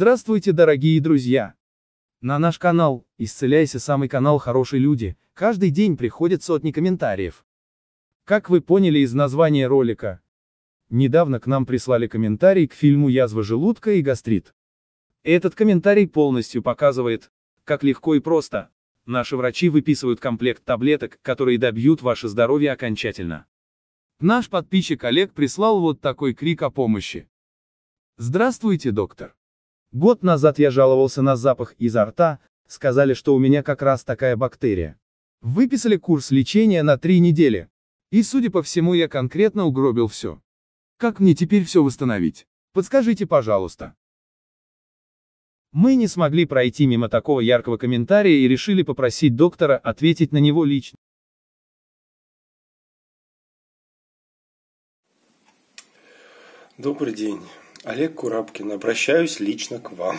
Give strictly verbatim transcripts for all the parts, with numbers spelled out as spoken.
Здравствуйте, дорогие друзья! На наш канал «Исцеляйся», самый канал «Хорошие люди», каждый день приходят сотни комментариев. Как вы поняли из названия ролика, недавно к нам прислали комментарий к фильму «Язва желудка и гастрит». Этот комментарий полностью показывает, как легко и просто наши врачи выписывают комплект таблеток, которые добьют ваше здоровье окончательно. Наш подписчик Олег прислал вот такой крик о помощи. Здравствуйте, доктор. Год назад я жаловался на запах изо рта, сказали, что у меня как раз такая бактерия. Выписали курс лечения на три недели. И, судя по всему, я конкретно угробил все. Как мне теперь все восстановить? Подскажите, пожалуйста. Мы не смогли пройти мимо такого яркого комментария и решили попросить доктора ответить на него лично. Добрый день. Олег Курабкин. Обращаюсь лично к вам.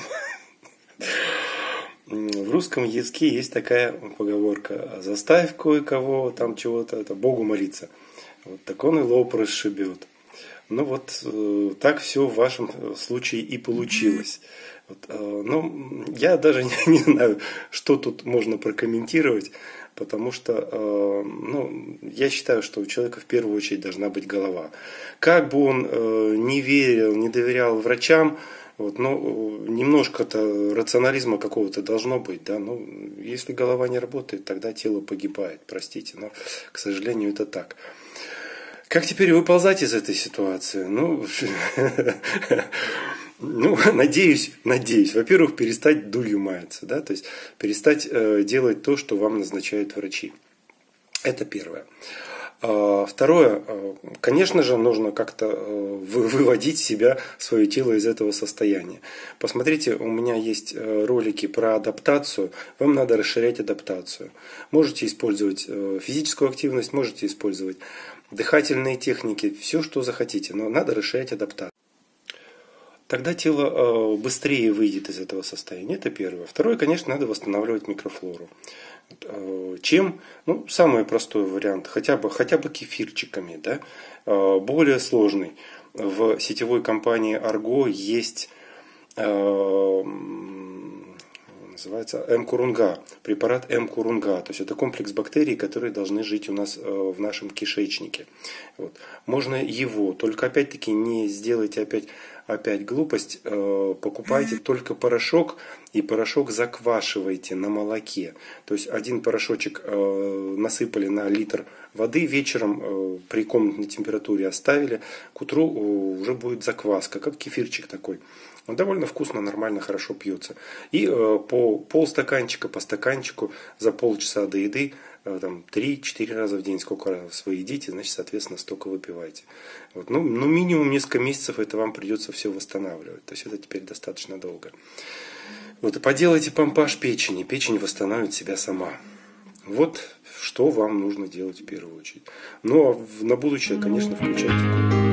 В русском языке есть такая поговорка: заставь кое-кого там чего-то, это Богу молиться. Вот, так он и лоб расшибет. Ну вот э, так все в вашем случае и получилось. Вот, э, ну, я даже не, не знаю, что тут можно прокомментировать, потому что э, ну, я считаю, что у человека в первую очередь должна быть голова. Как бы он э, не верил, не доверял врачам, вот, но немножко-то рационализма какого-то должно быть. Да? Ну, если голова не работает, тогда тело погибает, простите, но, к сожалению, это так. Как теперь выползать из этой ситуации? Ну, ну надеюсь, надеюсь, во-первых, перестать дурью маяться, да, то есть перестать э, делать то, что вам назначают врачи. Это первое. А, второе, конечно же, нужно как-то выводить себя, свое тело из этого состояния. Посмотрите, у меня есть ролики про адаптацию. Вам надо расширять адаптацию. Можете использовать физическую активность, можете использовать дыхательные техники, все, что захотите, но надо расширять адаптацию. Тогда тело быстрее выйдет из этого состояния. Это первое. Второе, конечно, надо восстанавливать микрофлору. Чем? Ну, самый простой вариант, хотя бы, хотя бы кефирчиками, да? Более сложный. В сетевой компании Argo есть называется М-Курунга, препарат М-Курунга. То есть это комплекс бактерий, которые должны жить у нас в нашем кишечнике. Вот. Можно его, только опять-таки не сделайте опять, опять глупость, покупайте только порошок, и порошок заквашивайте на молоке. То есть один порошочек насыпали на литр воды, вечером при комнатной температуре оставили, к утру уже будет закваска, как кефирчик такой. Он довольно вкусно, нормально, хорошо пьется. И э, по полстаканчика, по стаканчику за полчаса до еды, э, там, три-четыре раза в день, сколько раз вы едите, значит, соответственно, столько выпиваете. Вот. Ну, ну, минимум несколько месяцев это вам придется все восстанавливать. То есть это теперь достаточно долго. Вот, и поделайте помпаж печени. Печень восстановит себя сама. Вот что вам нужно делать в первую очередь. Ну, а на будущее, конечно, включайте.